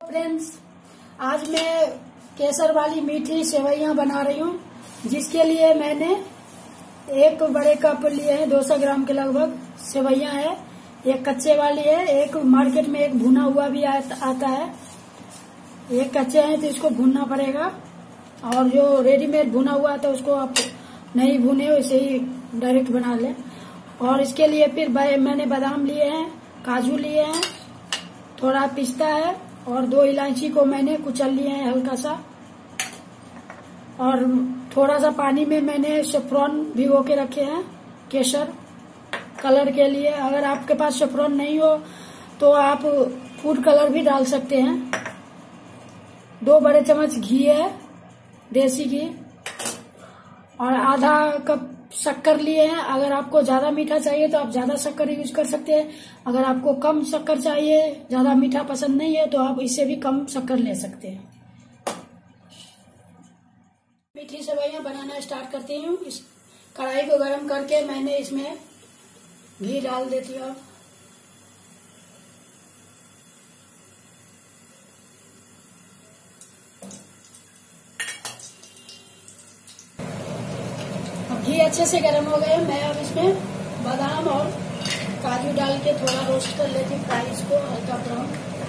Friends, आज मैं केसर वाली मीठी सेवइयां बना रही हूँ, जिसके लिए मैंने एक बड़े कप लिए हैं, 200 ग्राम के लगभग सेवइयां है। एक कच्चे वाली है, एक मार्केट में एक भुना हुआ भी आता है। एक कच्चे हैं तो इसको भूनना पड़ेगा, और जो रेडीमेड भुना हुआ था उसको आप नहीं भुने, वैसे ही डायरेक्ट बना लें। और इसके लिए फिर मैंने बादाम लिए हैं, काजू लिए हैं, थोड़ा पिस्ता है, और 2 इलायची को मैंने कुचल लिए हैं हल्का सा। और थोड़ा सा पानी में मैंने सैफरन भिगो के रखे हैं, केसर कलर के लिए। अगर आपके पास सैफरन नहीं हो तो आप फूड कलर भी डाल सकते हैं। 2 बड़े चम्मच घी है, देसी घी, और आधा कप शक्कर लिए हैं। अगर आपको ज्यादा मीठा चाहिए तो आप ज्यादा शक्कर यूज कर सकते हैं। अगर आपको कम शक्कर चाहिए, ज्यादा मीठा पसंद नहीं है, तो आप इससे भी कम शक्कर ले सकते हैं। मीठी सेवइयां बनाना स्टार्ट करती हूँ। इस कढ़ाई को गर्म करके मैंने इसमें घी डाल देती हूँ। घी अच्छे से गर्म हो गए। मैं अब इसमें बादाम और काजू डाल के थोड़ा रोस्ट कर लेती हूँ, फ्राई इसको हल्का ब्राउन।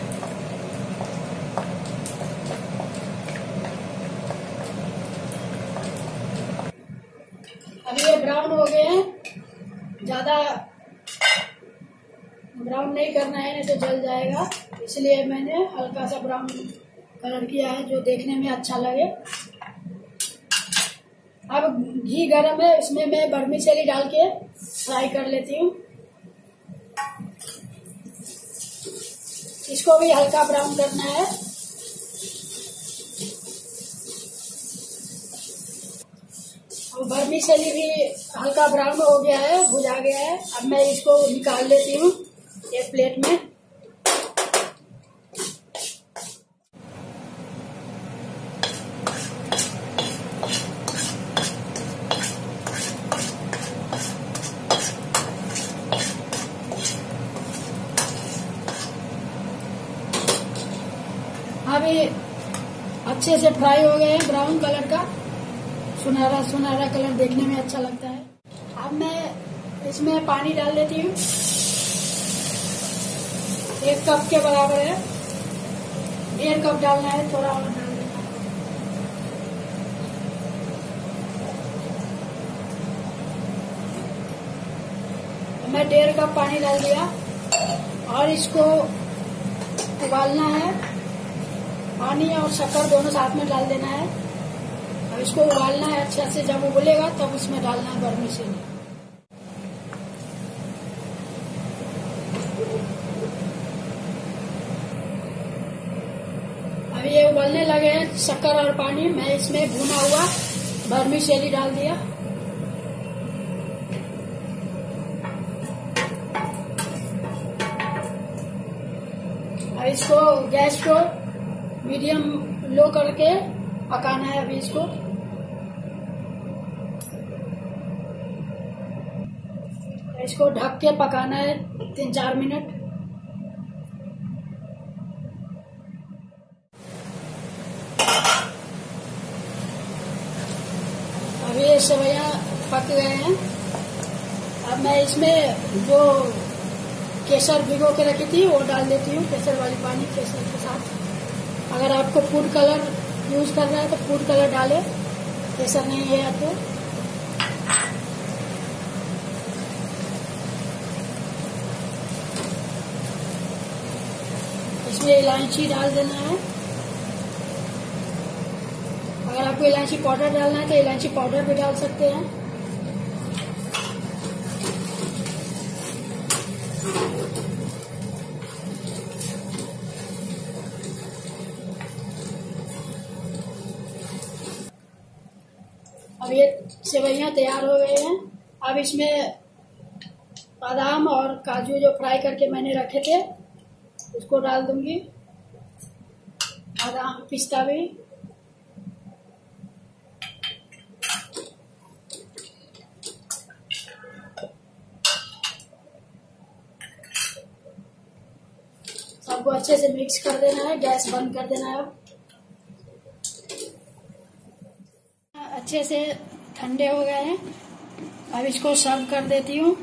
अभी ये ब्राउन हो गए हैं। ज्यादा ब्राउन नहीं करना है, नहीं तो जल जाएगा, इसलिए मैंने हल्का सा ब्राउन कलर किया है, जो देखने में अच्छा लगे। अब घी गरम है, इसमें मैं वर्मिसेली डाल के फ्राई कर लेती हूँ। इसको भी हल्का ब्राउन करना है। और वर्मिसेली भी हल्का ब्राउन हो गया है, भुजा गया है। अब मैं इसको निकाल लेती हूँ एक प्लेट में। अभी अच्छे से फ्राई हो गए हैं, ब्राउन कलर का, सुनहरा सुनहरा कलर देखने में अच्छा लगता है। अब मैं इसमें पानी डाल देती हूँ, 1 कप के बराबर है। 1.5 कप डालना है, थोड़ा और डाल देना है। मैं 1.5 कप पानी डाल दिया, और इसको उबालना है। पानी और शक्कर दोनों साथ में डाल देना है, और इसको उबालना है अच्छे से। जब उबलेगा तब उसमें डालना है वर्मिसेली। अभी ये उबलने लगे हैं शक्कर और पानी। मैं इसमें भुना हुआ वर्मिसेली डाल दिया। और इसको गैस को मीडियम लो करके पकाना है। अभी इसको ढक के पकाना है 3-4 मिनट। अभी ये सेवइयां पक गए हैं। अब मैं इसमें जो केसर भिगो के रखी थी वो डाल देती हूँ, केसर वाली पानी केसर के साथ। अगर आपको फूड कलर यूज करना है तो फूड कलर डालें, केसर नहीं है तो। इसमें इलायची डाल देना है। अगर आपको इलायची पाउडर डालना है तो इलायची पाउडर भी डाल सकते हैं। अब ये सेवइयां तैयार हो गए हैं। अब इसमें बादाम और काजू जो फ्राई करके मैंने रखे थे उसको डाल दूंगी, बादाम पिस्ता भी। सब सबको अच्छे से मिक्स कर देना है। गैस बंद कर देना है। अब अच्छे से ठंडे हो गए हैं। अब इसको सर्व कर देती हूँ।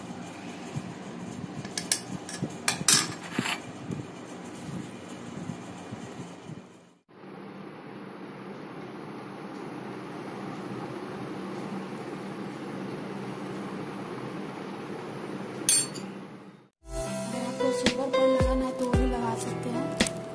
सिल्वर पर लगाना है तो भी लगा सकते हैं।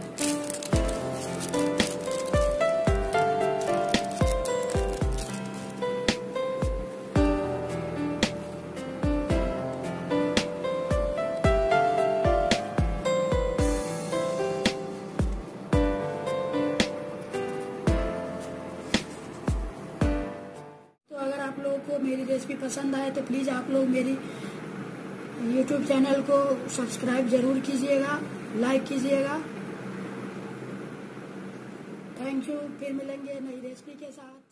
तो अगर आप लोगों को मेरी रेसिपी पसंद आए तो प्लीज़ आप लोग मेरी YouTube चैनल को सब्सक्राइब जरूर कीजिएगा, लाइक कीजिएगा। Thank you. फिर मिलेंगे नई रेसिपी के साथ।